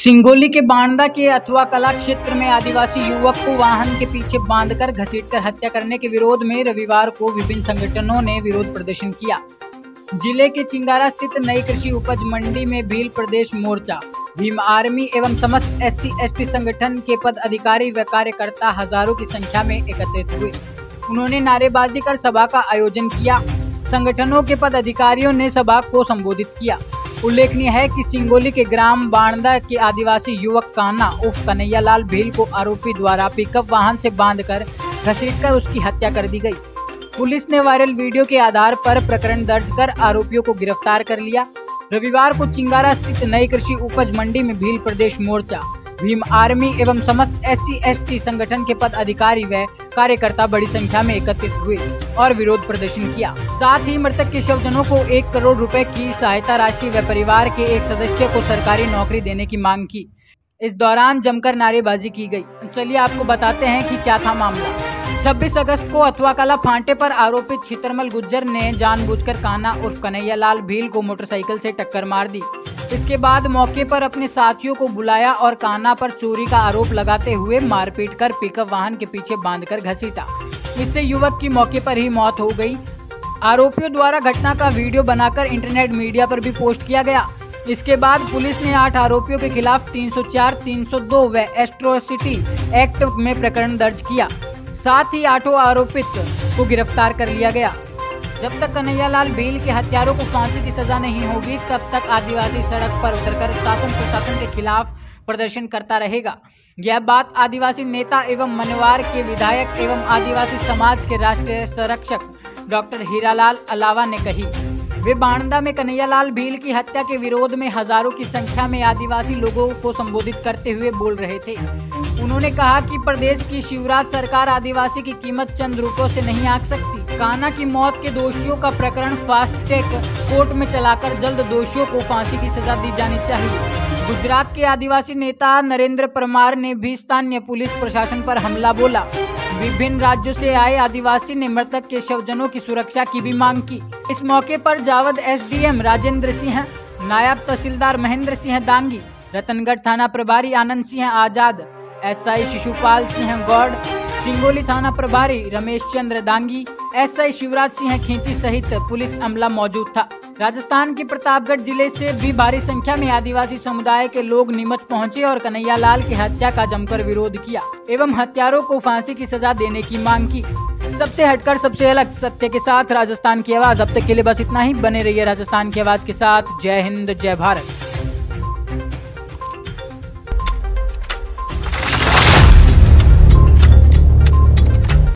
सिंगोली के बांदा के अथवा कला क्षेत्र में आदिवासी युवक को वाहन के पीछे बांधकर घसीटकर हत्या करने के विरोध में रविवार को विभिन्न संगठनों ने विरोध प्रदर्शन किया। जिले के चिंगारा स्थित नई कृषि उपज मंडी में भील प्रदेश मोर्चा, भीम आर्मी एवं समस्त SC/ST संगठन के पदाधिकारी व कार्यकर्ता हजारों की संख्या में एकत्रित हुए। उन्होंने नारेबाजी कर सभा का आयोजन किया। संगठनों के पदाधिकारियों ने सभा को संबोधित किया। उल्लेखनीय है कि सिंगोली के ग्राम बांदा के आदिवासी युवक कान्हा उर्फ कन्हैया लाल भील को आरोपी द्वारा पिकअप वाहन से बांधकर घसीटकर उसकी हत्या कर दी गई। पुलिस ने वायरल वीडियो के आधार पर प्रकरण दर्ज कर आरोपियों को गिरफ्तार कर लिया। रविवार को चिंगारा स्थित नई कृषि उपज मंडी में भील प्रदेश मोर्चा, भीम आर्मी एवं समस्त SC/ST संगठन के पदाधिकारी व कार्यकर्ता बड़ी संख्या में एकत्रित हुए और विरोध प्रदर्शन किया। साथ ही मृतक के शवजनों को 1 करोड़ रुपए की सहायता राशि व परिवार के एक सदस्य को सरकारी नौकरी देने की मांग की। इस दौरान जमकर नारेबाजी की गई। चलिए आपको बताते हैं कि क्या था मामला। 26 अगस्त को अथवा कला फांटे पर आरोपित छितरमल गुज्जर ने जानबूझकर कान्हा उर्फ कन्हैया लाल भील को मोटरसाइकिल से टक्कर मार दी। इसके बाद मौके पर अपने साथियों को बुलाया और कान्हा पर चोरी का आरोप लगाते हुए मारपीट कर पिकअप वाहन के पीछे बांधकर घसीटा। इससे युवक की मौके पर ही मौत हो गई। आरोपियों द्वारा घटना का वीडियो बनाकर इंटरनेट मीडिया पर भी पोस्ट किया गया। इसके बाद पुलिस ने 8 आरोपियों के खिलाफ 304, 302 व एट्रोसिटी एक्ट में प्रकरण दर्ज किया। साथ ही 8 आरोपित को गिरफ्तार कर लिया गया। जब तक कन्हैया लाल भील के हत्यारों को फांसी की सजा नहीं होगी तब तक आदिवासी सड़क पर उतरकर शासन प्रशासन के खिलाफ प्रदर्शन करता रहेगा। यह बात आदिवासी नेता एवं मनवार के विधायक एवं आदिवासी समाज के राष्ट्रीय संरक्षक डॉक्टर हीरालाल अलावा ने कही। वे बांदा में कन्हैया लाल भील की हत्या के विरोध में हजारों की संख्या में आदिवासी लोगों को संबोधित करते हुए बोल रहे थे। उन्होंने कहा कि प्रदेश की शिवराज सरकार आदिवासी की कीमत चंद रुपयों से नहीं आंक सकती। कान्हा की मौत के दोषियों का प्रकरण फास्ट ट्रैक कोर्ट में चलाकर जल्द दोषियों को फांसी की सजा दी जानी चाहिए। गुजरात के आदिवासी नेता नरेंद्र परमार ने भी स्थानीय पुलिस प्रशासन पर हमला बोला। विभिन्न राज्यों से आए आदिवासी ने मृतक के शवजनों की सुरक्षा की भी मांग की। इस मौके पर जावद SDM राजेंद्र सिंह, नायब तहसीलदार महेंद्र सिंह दांगी, रतनगढ़ थाना प्रभारी आनंद सिंह आजाद, SI शिशुपाल सिंह गौड़, सिंगोली थाना प्रभारी रमेश चंद्र दांगी, SI शिवराज सिंह खींची सहित पुलिस अमला मौजूद था। राजस्थान के प्रतापगढ़ जिले से भी भारी संख्या में आदिवासी समुदाय के लोग नीमच पहुंचे और कन्हैया लाल की हत्या का जमकर विरोध किया एवं हत्यारों को फांसी की सजा देने की मांग की। सबसे हटकर सबसे अलग सत्य के साथ राजस्थान की आवाज। अब तक के लिए बस इतना ही। बने रहिए राजस्थान की आवाज के साथ। जय हिंद, जय भारत।